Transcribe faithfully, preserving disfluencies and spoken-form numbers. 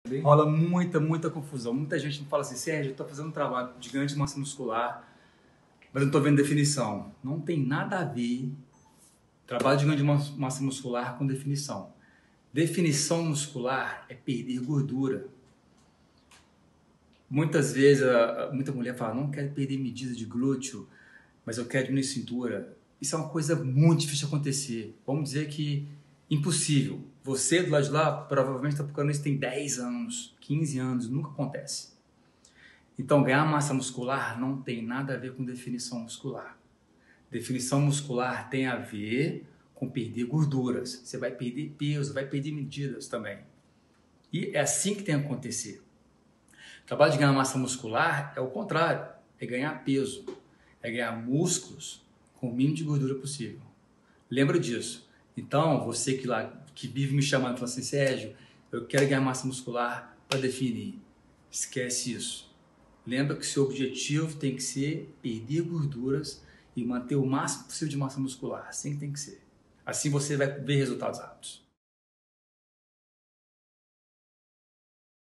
Rola muita, muita confusão. Muita gente fala assim, Sérgio, eu estou fazendo um trabalho de ganho de massa muscular, mas não estou vendo definição. Não tem nada a ver trabalho de ganho de massa muscular com definição. Definição muscular é perder gordura. Muitas vezes, muita mulher fala, não quero perder medida de glúteo, mas eu quero diminuir cintura. Isso é uma coisa muito difícil de acontecer. Vamos dizer que impossível. Você do lado de lá provavelmente está procurando isso tem dez anos, quinze anos, nunca acontece. Então ganhar massa muscular não tem nada a ver com definição muscular. Definição muscular tem a ver com perder gorduras. Você vai perder peso, vai perder medidas também. E é assim que tem que acontecer. O trabalho de ganhar massa muscular é o contrário, é ganhar peso, é ganhar músculos com o mínimo de gordura possível. Lembra disso. Então, você que, lá, que vive me chamando e fala assim, Sérgio, eu quero ganhar massa muscular para definir. Esquece isso. Lembra que seu objetivo tem que ser perder gorduras e manter o máximo possível de massa muscular. Assim que tem que ser. Assim você vai ver resultados rápidos.